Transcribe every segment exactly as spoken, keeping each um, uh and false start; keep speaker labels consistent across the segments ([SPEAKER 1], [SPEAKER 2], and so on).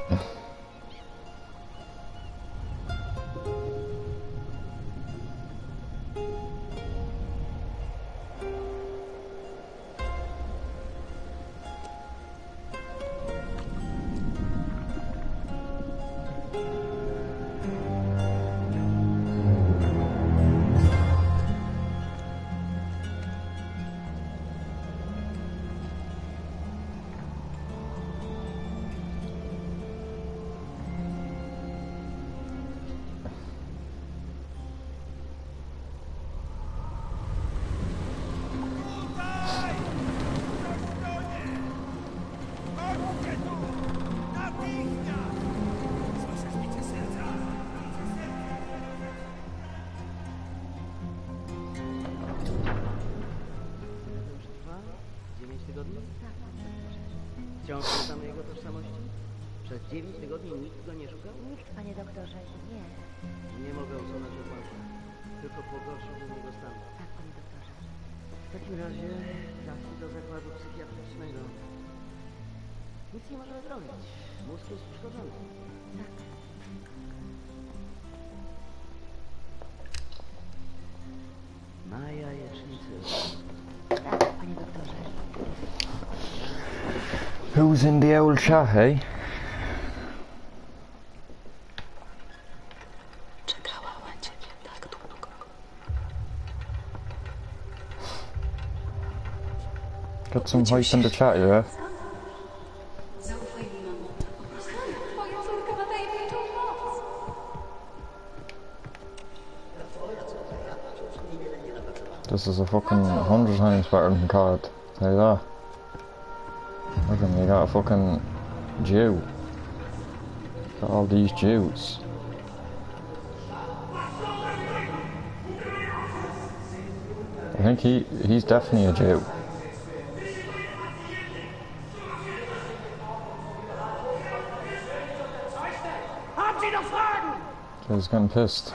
[SPEAKER 1] Wciąż nie znamy jego tożsamości? Przez dziewięć tygodni nikt go nie szukał?
[SPEAKER 2] Nikt, panie doktorze, nie.
[SPEAKER 1] Nie mogę usunąć odłamka. Tylko pogorszyłbym jego stan.
[SPEAKER 2] Tak, panie doktorze.
[SPEAKER 1] W takim razie trafi do zakładu psychiatrycznego. Nic nie możemy zrobić. Mózg jest uszkodzony.
[SPEAKER 2] Tak.
[SPEAKER 1] Na jajecznicy.
[SPEAKER 2] Tak, panie doktorze.
[SPEAKER 3] Who's in the old chat, hey?
[SPEAKER 2] Czekałam na ciebie tak długo.
[SPEAKER 3] Got some hype in the chat, yeah?
[SPEAKER 2] Zaufaj mi, mamo. Twoja córka ma tajemniczą moc.
[SPEAKER 3] This is a fucking hundred times better than C O D. Tell you that. Look at me, you got a fucking Jew. Got all these Jews. I think he he's definitely a Jew. So he's getting pissed.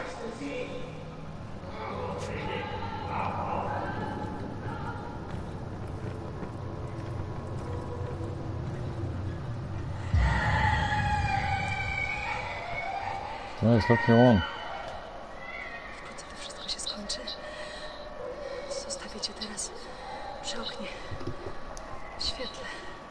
[SPEAKER 3] Nice, look, you won.
[SPEAKER 2] Wkrótce to wszystko się skończy. Zostawię cię teraz przy oknie. W świetle.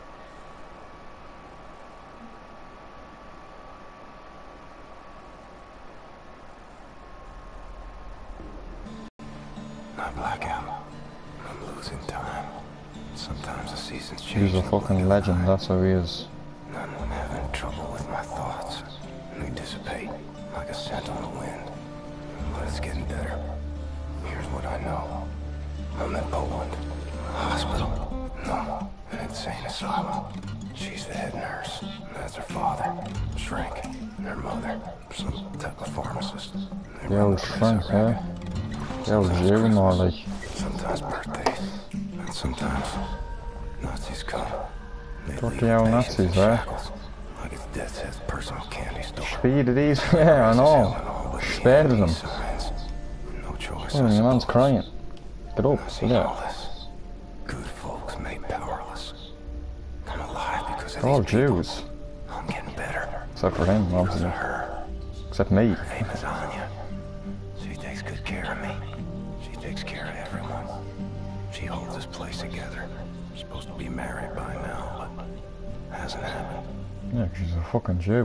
[SPEAKER 4] My blackout. I'm losing time. Sometimes the seasons change.
[SPEAKER 3] He's a fucking legend, that's how he is.
[SPEAKER 4] I'm having trouble with my thoughts. They dissipate like a scent on the wind. But it's getting better. Here's what I know. I'm in Poland. A hospital. No, an insane asylum. She's the head nurse. That's her father. Shrink. And her mother. Some type of pharmacist. They
[SPEAKER 3] The
[SPEAKER 4] run
[SPEAKER 3] old
[SPEAKER 4] the place
[SPEAKER 3] Shrink,
[SPEAKER 4] around
[SPEAKER 3] yeah?
[SPEAKER 4] here.
[SPEAKER 3] The old
[SPEAKER 4] Sometimes
[SPEAKER 3] Jew, more
[SPEAKER 4] Christmas,
[SPEAKER 3] like.
[SPEAKER 4] Sometimes birthdays. And sometimes Nazis come. They
[SPEAKER 3] Fuck
[SPEAKER 4] leave
[SPEAKER 3] the old
[SPEAKER 4] patients in
[SPEAKER 3] Nazis, eh?
[SPEAKER 4] shackles, like it's Death's Head's personal candy store.
[SPEAKER 3] Speed of these, yeah, I know. Spare them.
[SPEAKER 4] No choice.
[SPEAKER 3] Oh, your man's crying. Get up,
[SPEAKER 4] I see
[SPEAKER 3] yeah.
[SPEAKER 4] all this. Good folks made powerless. I'm alive because of
[SPEAKER 3] They're all
[SPEAKER 4] these people.
[SPEAKER 3] Jews.
[SPEAKER 4] I'm getting better.
[SPEAKER 3] Except for him,
[SPEAKER 4] Because
[SPEAKER 3] obviously.
[SPEAKER 4] of her.
[SPEAKER 3] Except me.
[SPEAKER 4] Her name is Anya. She takes good care of me. She takes care of everyone. She holds this place together. Supposed to be married by now, but hasn't happened.
[SPEAKER 3] Yeah, 'cause she's a fucking Jew.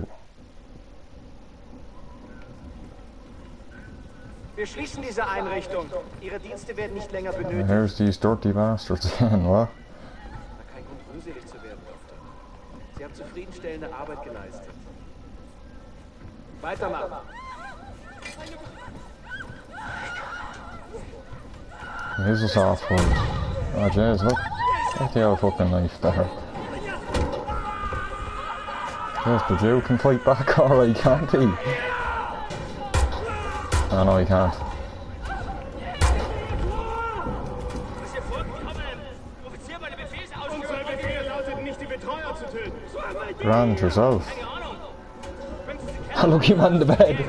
[SPEAKER 5] Wir schließen diese Einrichtung. Ihre Dienste werden nicht länger
[SPEAKER 3] And
[SPEAKER 5] benötigt.
[SPEAKER 3] here's these dirty bastards again, what?
[SPEAKER 5] Kein Grund, unselig zu werden, Doktor. Sie haben zufriedenstellende Arbeit geleistet. Weitermachen.
[SPEAKER 3] Here's the soft one. Oh jeez, look. Look the old fucking knife there. Yes, the Jew can fight back alright, can't he? Oh no, he can't. Grand yourself. Oh, look him on the bed.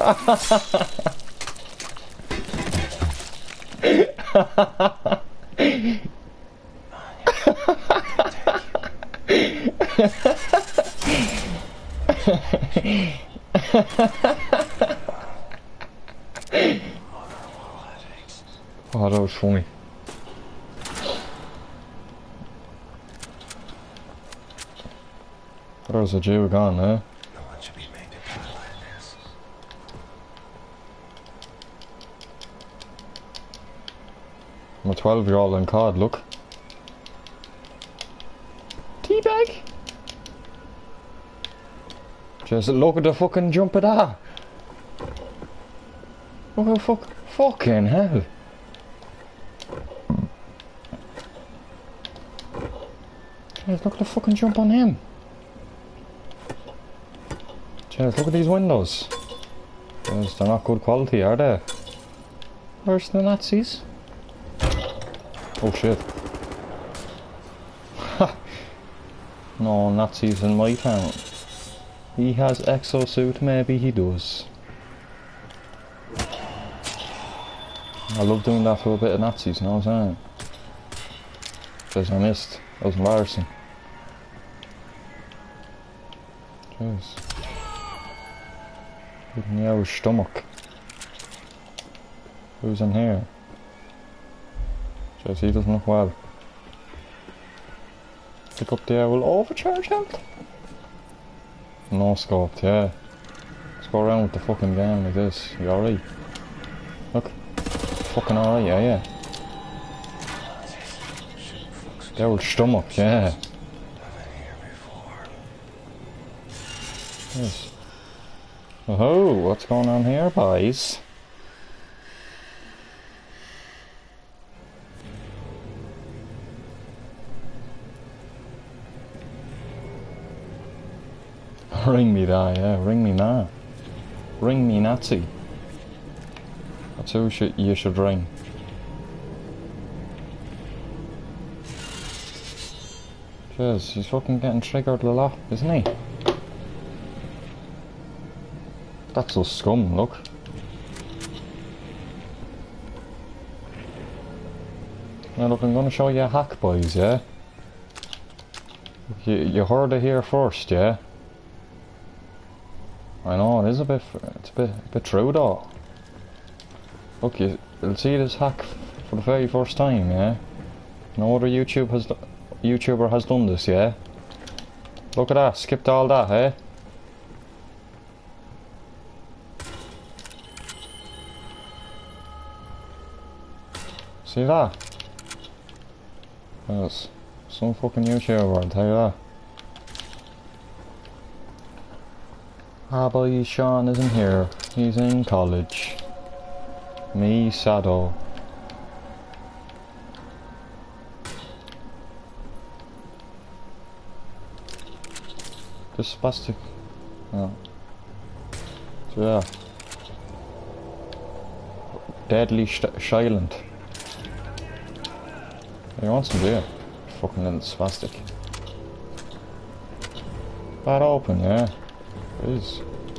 [SPEAKER 3] Oh, that was funny. There's a Jew gone, eh?
[SPEAKER 4] No one should be made to die like this.
[SPEAKER 3] I'm a twelve year old in C O D, look. Teabag! Just look at the fucking jump of that. Look at fuck, fucking hell. Jeez, look at the fucking jump on him. Jeez, look at these windows. Jeez, they're not good quality, are they? Where's the Nazis? Oh shit. No Nazis in my town. He has exosuit, maybe he does. I love doing that for a bit of Nazis, you know what I'm saying? Because I missed. That was embarrassing. Jeez. Hitting the old stomach. Who's in here? Jeez, he doesn't look well. Pick up the old overcharge health? No scoped, yeah. Let's go around with the fucking game like this. You alright? Look. Fucking alright, yeah, yeah. The old stomach, yeah. Yes. Oh, what's going on here, boys? Ring me that, yeah, ring me now. Ring me Nazi. That's who should, you should ring. Jeez, he's fucking getting triggered a lot, isn't he? That's a scum, look. Now look, I'm gonna show you a hack, boys, yeah? You, you heard it here first, yeah? I know, it is a bit, it's a bit, a bit true though. Look, you, you'll see this hack for the very first time, yeah? No other YouTube has, YouTuber has done this, yeah? Look at that, skipped all that, eh? See that? Yes, some fucking YouTuber, I'll tell you that. Ah, boy, Sean isn't here. He's in college. Me, Sado. This spastic. Yeah. So yeah. Deadly silent. He wants some beer. Fucking little spastic. Bad open, yeah. It is.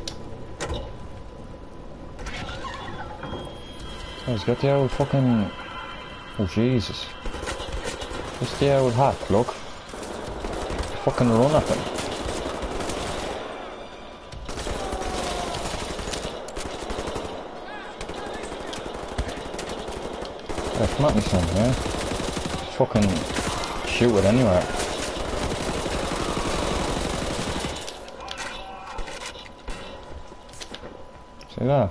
[SPEAKER 3] Let's get the old fucking... Oh Jesus. Just the old hack, look. Fucking run at them. Yeah, come at me son, yeah? Fucking shoot it anywhere. See that?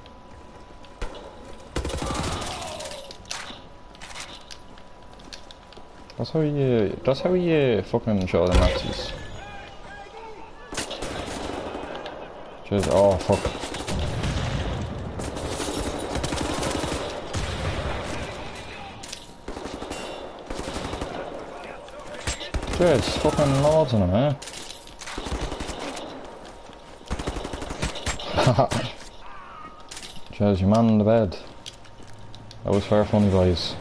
[SPEAKER 3] That's how you, that's how you fucking show the Nazis. Just, oh fuck. Jeez, fucking loads of them, eh? Jeez, your man in the bed. That was fair funny, boys.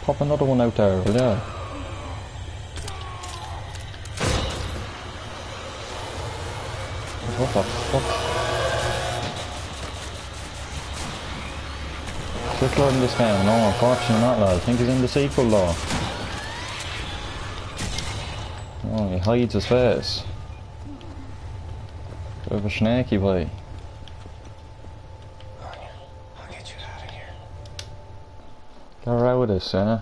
[SPEAKER 3] Pop another one out there, will ya? What the fuck? Hitler in this game? No, unfortunately not, lad. I think he's in the sequel though. Oh, he hides his face. Bit of a snaky boy.
[SPEAKER 4] I'll get you out of here.
[SPEAKER 3] Get her out of this, eh?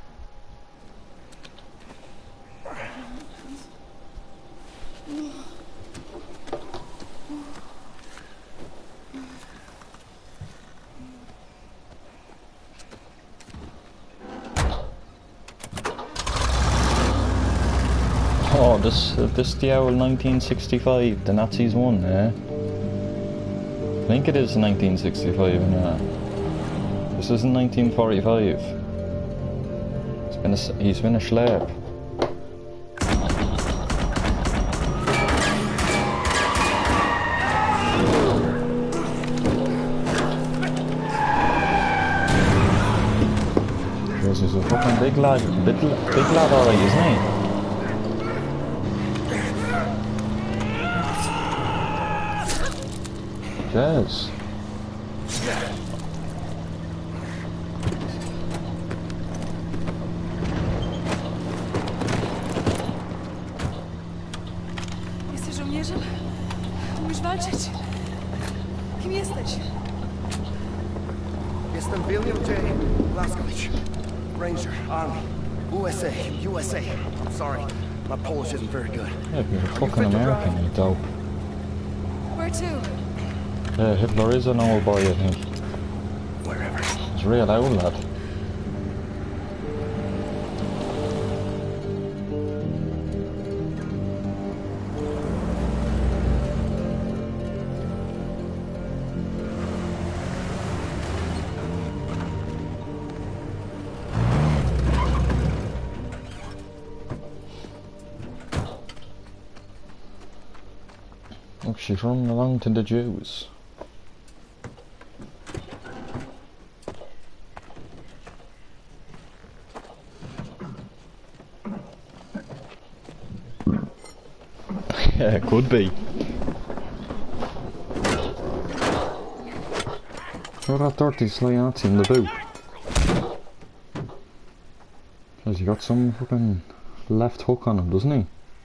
[SPEAKER 3] Oh, this uh, this the owl nineteen sixty-five, the Nazis won, eh? I think it is nineteen sixty-five, yeah. This isn't nineteen forty-five. He's been a, s- he's been a schlep. Jeez, he's a fucking big lad, big, big lad alright, isn't he? Yes.
[SPEAKER 2] Jesteś żołnierzem? Umiesz walczyć? Kim jesteś?
[SPEAKER 6] Jestem William J. Blazkowicz, Ranger, Army, U S A, U S A. Sorry, my Polish isn't very good.
[SPEAKER 3] Yeah, you're a fucking American, you dope.
[SPEAKER 2] Where to?
[SPEAKER 3] Yeah, Hitler is an old boy, I think.
[SPEAKER 6] Wherever.
[SPEAKER 3] He's a real old lad. Look, she's running along to the Jews. Yeah, it could be. Throw that dirty sly Nazi in the boot. Has he got some fucking left hook on him, doesn't he?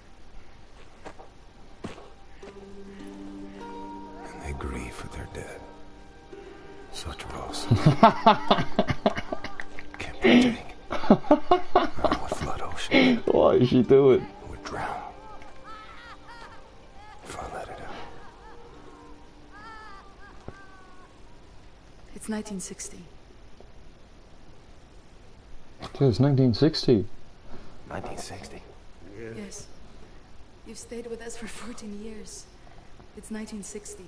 [SPEAKER 4] And they grieve for their dead. Such loss. Can't partake. Not with flood ocean.
[SPEAKER 3] Why is she doing?
[SPEAKER 4] Would drown. If I let it out.
[SPEAKER 2] It's nineteen sixty.
[SPEAKER 3] It's nineteen sixty.
[SPEAKER 4] nineteen sixty.
[SPEAKER 2] Yes. You've stayed with us for fourteen years. It's nineteen sixty.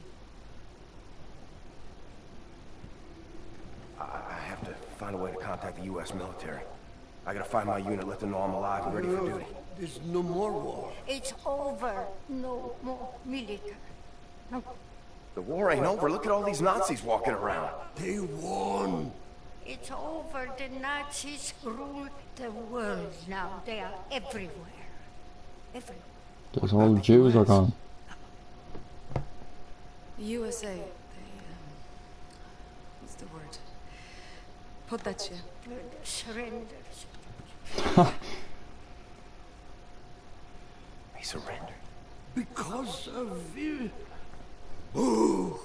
[SPEAKER 4] I, I have to find a way to contact the U S military. I gotta find my unit, let them know I'm alive and ready for duty.
[SPEAKER 6] There's no more war.
[SPEAKER 7] It's over. No more military. No.
[SPEAKER 4] The war ain't over. Look at all these Nazis walking around.
[SPEAKER 6] They won.
[SPEAKER 7] It's over. The Nazis rule the world now. They are everywhere. Everywhere.
[SPEAKER 3] Those old Jews are gone.
[SPEAKER 2] The U S A, they, um, what's the word? Poddacie.
[SPEAKER 7] Surrenders.
[SPEAKER 4] He surrendered.
[SPEAKER 6] Because of you. Ooh.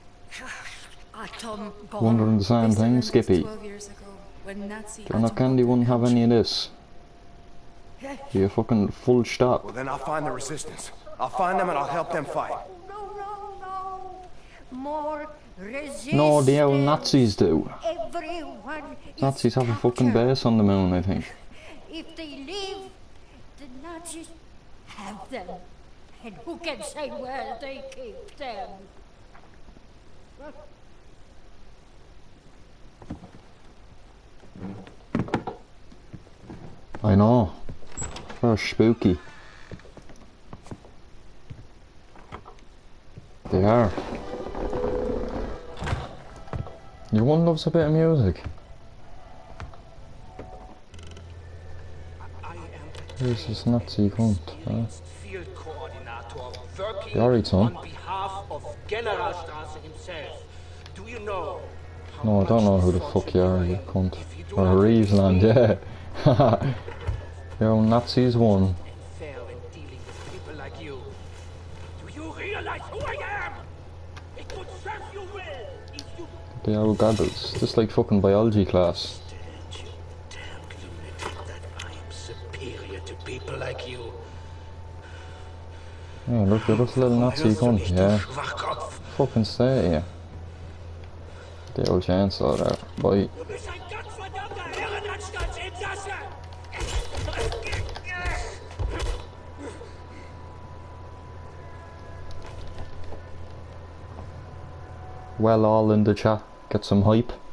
[SPEAKER 7] Atom bomb.
[SPEAKER 3] Wondering the same
[SPEAKER 2] They
[SPEAKER 3] thing,
[SPEAKER 2] surrendered
[SPEAKER 3] Skippy.
[SPEAKER 2] twelve years ago, when Nazi
[SPEAKER 3] John F.
[SPEAKER 2] atom
[SPEAKER 3] Kennedy
[SPEAKER 2] bombed
[SPEAKER 3] wouldn't have any of this. Be a fucking full stop.
[SPEAKER 4] Well, then I'll find the resistance. I'll find them and I'll help them fight.
[SPEAKER 7] No, no, no. More resistance.
[SPEAKER 3] No, the old Nazis do.
[SPEAKER 7] Everyone
[SPEAKER 3] Nazis
[SPEAKER 7] is
[SPEAKER 3] have a fucking
[SPEAKER 7] captured.
[SPEAKER 3] base on the moon, I think.
[SPEAKER 7] If they leave, the Nazis have them. And who can say where they keep them?
[SPEAKER 3] I know. They're spooky. They are. Your one loves a bit of music. Here's this Nazi cunt, huh?
[SPEAKER 8] Field coordinator working
[SPEAKER 3] You alright, son?
[SPEAKER 8] on behalf of Generalstraße himself. Do you know? how
[SPEAKER 3] No, I don't
[SPEAKER 8] much
[SPEAKER 3] know who the
[SPEAKER 8] this
[SPEAKER 3] fuck you are, you
[SPEAKER 8] fortune
[SPEAKER 3] cunt.
[SPEAKER 8] if you do
[SPEAKER 3] Or
[SPEAKER 8] not
[SPEAKER 3] Reevesland, yeah. Yo, Nazis won.
[SPEAKER 8] fair when dealing with people like you. Do you realize who I am? It would serve you well if you
[SPEAKER 3] The old goggles. Just like fucking biology class.
[SPEAKER 8] you damned lunatic that I am superior to people like you.
[SPEAKER 3] Yeah, look, you're just a little Nazi
[SPEAKER 8] Hörst du
[SPEAKER 3] cunt,
[SPEAKER 8] nicht, du
[SPEAKER 3] yeah.
[SPEAKER 8] Schwachkopf?
[SPEAKER 3] Fucking stay here. The old chancellor there. Bye.
[SPEAKER 8] Du bist ein gottverdammter Irrenanstaltsinsasse!
[SPEAKER 3] Well, all in the chat. Get some hype.
[SPEAKER 6] Let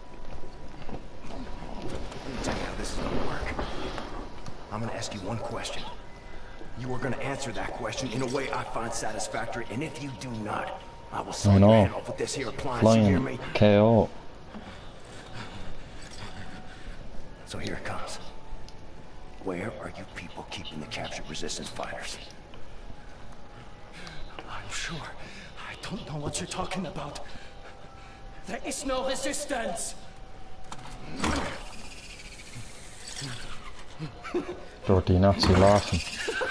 [SPEAKER 6] me tell you how this is gonna work. I'm gonna ask you one question. You are gonna answer that question in a way I find satisfactory, and if you do not, I will
[SPEAKER 3] I
[SPEAKER 6] sign your
[SPEAKER 3] know.
[SPEAKER 6] hand off with this here appliance, you hear me?
[SPEAKER 3] Flying K O.
[SPEAKER 6] So here it comes. Where are you people keeping the captured resistance fighters?
[SPEAKER 9] I'm sure. I don't know what you're talking about. There is no resistance.
[SPEAKER 3] Dirty Nazi laughing.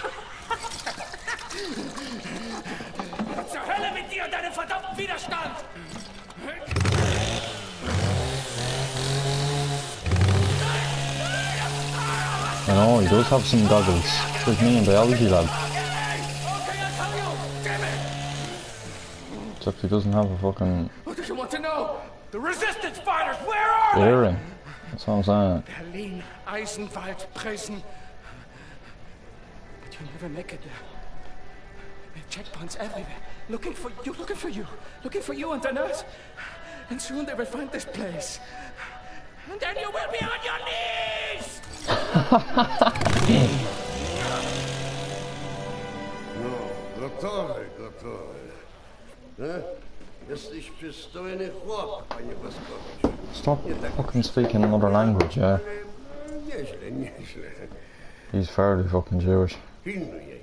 [SPEAKER 9] Zur Hölle mit dir und deinem verdammten Widerstand!
[SPEAKER 3] I know, he does have some goggles. It's like me in biology lab.
[SPEAKER 9] Okay, I'll tell you! Damn it!
[SPEAKER 3] Except he doesn't have a fucking
[SPEAKER 9] What do you want to know? The resistance fighters, where are they?
[SPEAKER 3] earring. That's what I'm saying.
[SPEAKER 9] Berlin, Eisenwald, Presen. But you'll never make it there. There are checkpoints everywhere. Looking for you, looking for you. Looking for you and the nurse. And soon they will find this place. And then you will be on your knees!
[SPEAKER 10] No, gotowy, gotowy. E? Jesteś przystojny chłop, panie Waskowicz.
[SPEAKER 3] Stop fucking speaking another language, yeah?
[SPEAKER 10] Nieźle, nieźle.
[SPEAKER 3] He's fairly fucking Jewish.
[SPEAKER 10] Pilnuj jej.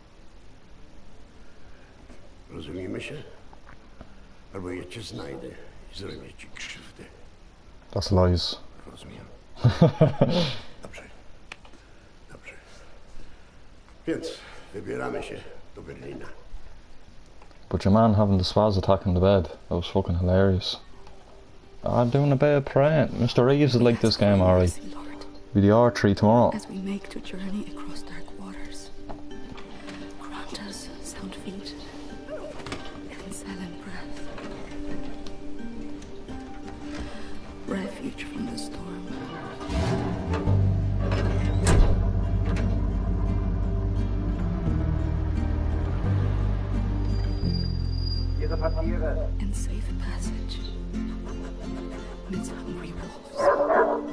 [SPEAKER 10] Rozumiemy się? Albo ja cię znajdę i zrobię ci krzywdę.
[SPEAKER 3] That's lies.
[SPEAKER 10] Rozumiem. Dobrze. Dobrze. Więc wybieramy się do Berlina.
[SPEAKER 3] But your man having the spaz attack in the bed, that was fucking hilarious. I'm doing a bit of praying. Mister Reeves would like this game, alright.
[SPEAKER 2] Lord,
[SPEAKER 3] Be the R three tomorrow.
[SPEAKER 2] as we make to journey across dark waters, grant us sound feet and silent breath, refuge from the storm. And safe passage amidst hungry wolves.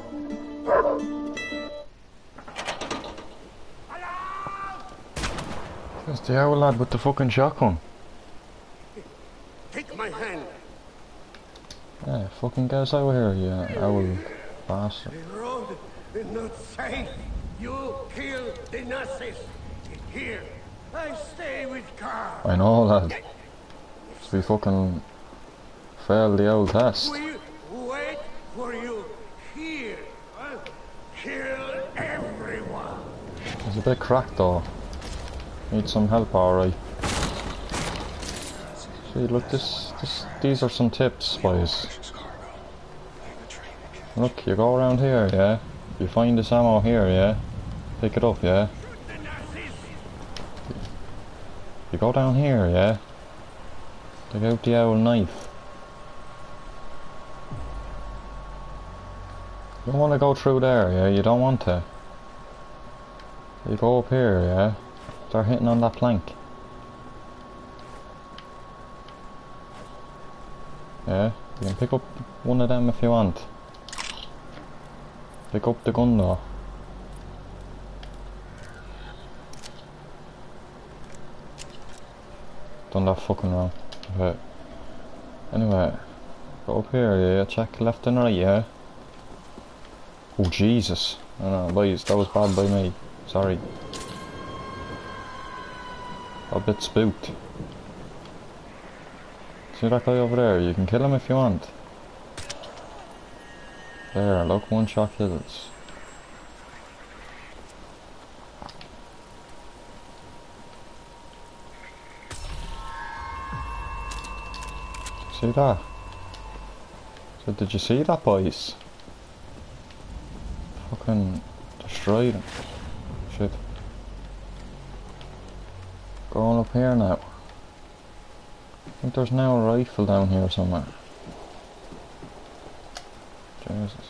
[SPEAKER 3] It's the owl lad with the fucking shotgun.
[SPEAKER 10] Take my hand.
[SPEAKER 3] Yeah, fucking get us out of here, you owl bastard.
[SPEAKER 10] The road is not safe. You kill the Nazis. Here, I stay with Carl.
[SPEAKER 3] I know, lad. So we fucking failed the old test.
[SPEAKER 10] We wait for you here. Huh? Kill everyone.
[SPEAKER 3] He's a bit cracked though. Need some help, alright. See, look, this, this, these are some tips, boys. Look, you go around here, yeah? You find this ammo here, yeah? Pick it up, yeah? You go down here, yeah? Take out the owl knife. You don't want to go through there, yeah? You don't want to. You go up here, yeah? Start hitting on that plank. Yeah? You can pick up one of them if you want. Pick up the gun though. Done that fucking wrong. Okay. Anyway, go up here, yeah, check left and right, yeah? Oh Jesus. I know, boys, that was bad by me. Sorry. A bit spooked. See that guy over there? You can kill him if you want. There, look, one shot kills. See that? So did you see that, boys? Fucking destroyed him. Shit. Going up here now. I think there's now a rifle down here somewhere. Jesus.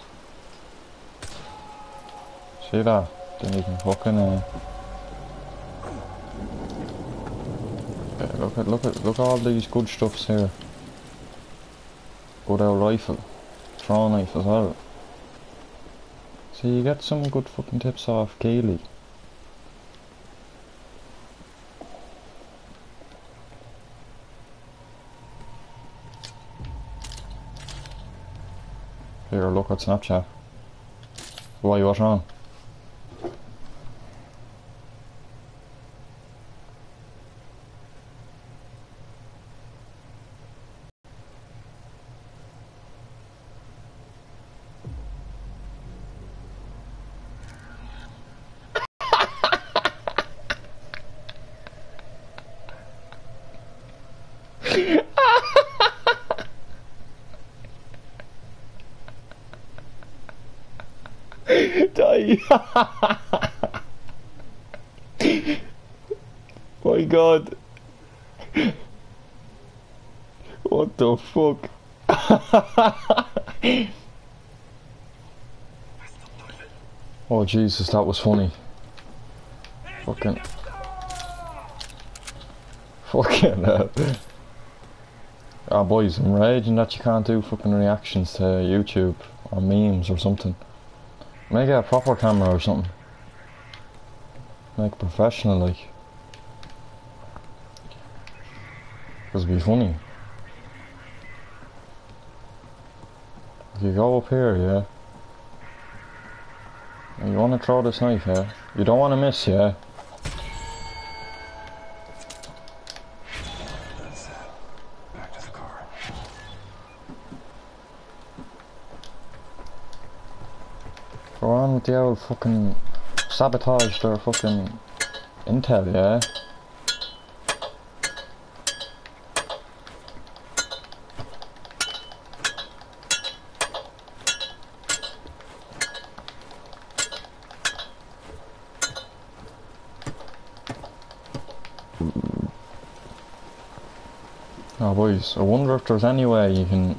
[SPEAKER 3] See that? Didn't even fucking uh yeah, look at look at look at all these good stuffs here. Good old rifle. Throw knife as well. See, you get some good fucking tips off Keely. Here, look at Snapchat. Why, what's wrong? Die! My God! What the fuck? Oh Jesus, that was funny. Fucking. Fucking hell. Ah, boys, I'm raging that you can't do fucking reactions to YouTube or memes or something. Make a proper camera or something. Make it professional, like. Cause it'd be funny. If you go up here, yeah. And you wanna throw this knife, yeah? You don't wanna miss, yeah?
[SPEAKER 4] That's it. Back to the car.
[SPEAKER 3] Go on with the old fucking sabotage their fucking intel, yeah? Oh boys, I wonder if there's any way you can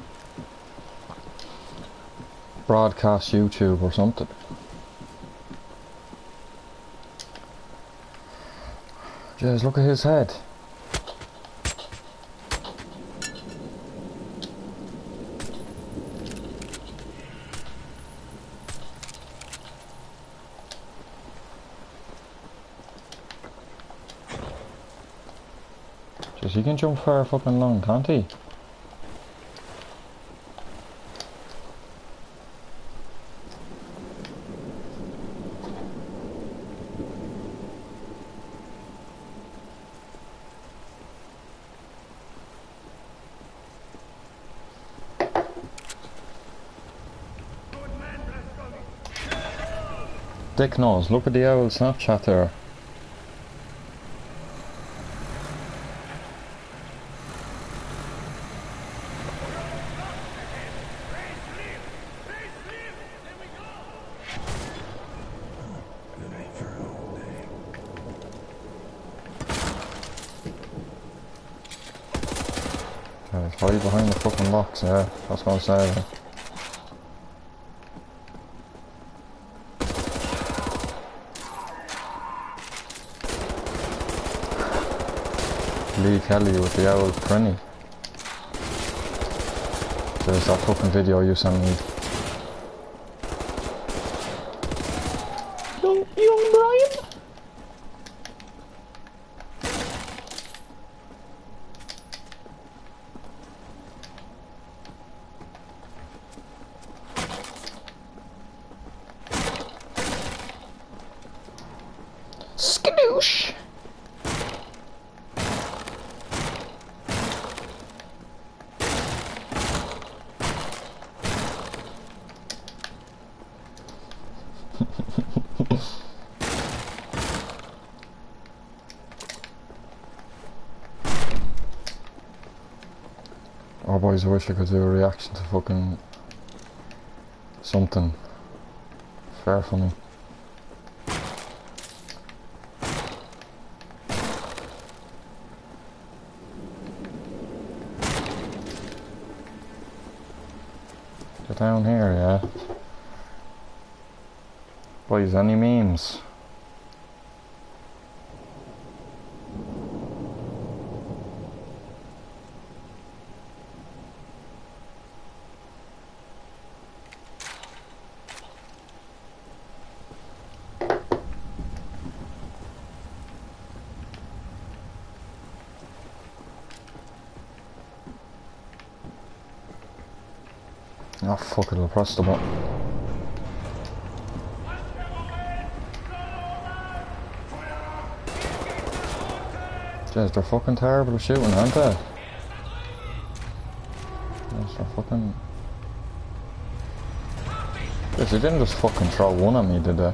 [SPEAKER 3] broadcast YouTube or something. Jeez, look at his head. Jeez, he can jump far fucking long, can't he? Dick knows, look at the old Snapchat there. Okay, hide behind the fucking box, yeah, that's what I'm saying. Lee Kelly with the old Prenny. There's that fucking video you sent me. Young, young Brian? Skadoosh! Oh boys, I wish I could do a reaction to fucking something fair funny. Get down here, yeah. Boys, any memes? Oh fuck it, I'll press the button. Jeez, they're fucking terrible at shooting, aren't they? Yes, they're fucking... Jeez, they didn't just fucking throw one at me, did they?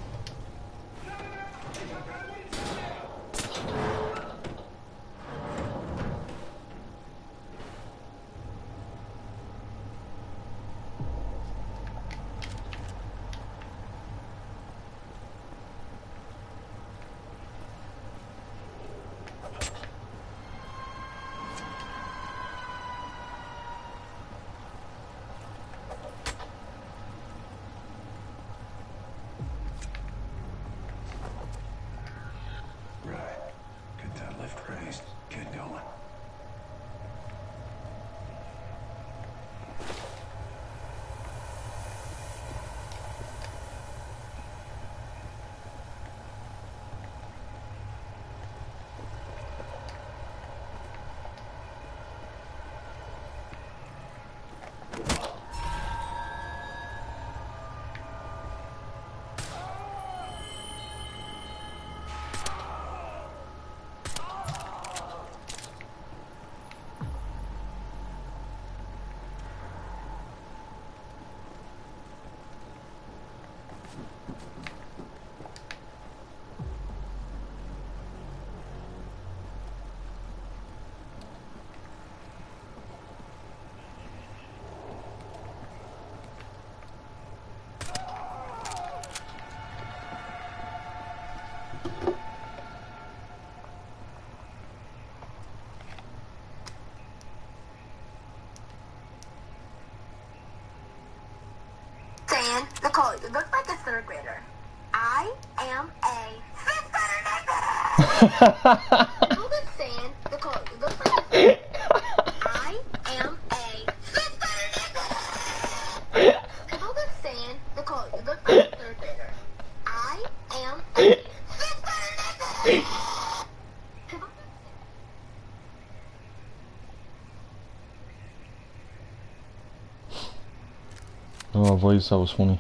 [SPEAKER 11] Nicole, you look like a third grader. I am a fifth grader. Nicole is saying, Nicole, you look like a third grader. I am a fifth grader. Nicole is saying, Nicole, you look like a third grader. I am a fifth grader.
[SPEAKER 3] Oh, voice, that was funny.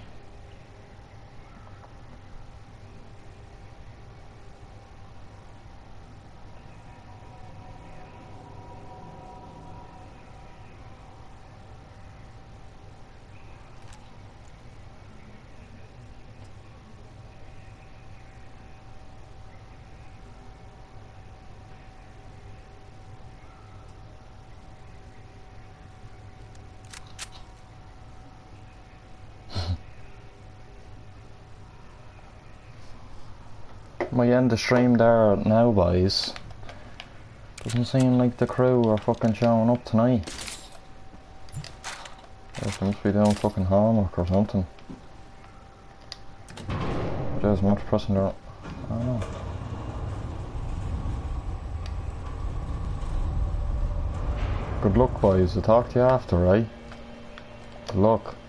[SPEAKER 3] Might end the stream there now, boys. Doesn't seem like the crew are fucking showing up tonight. They must be doing fucking homework or something. There's much pressing their... I don't know. Good luck, boys. I'll talk to you after, right? Good luck.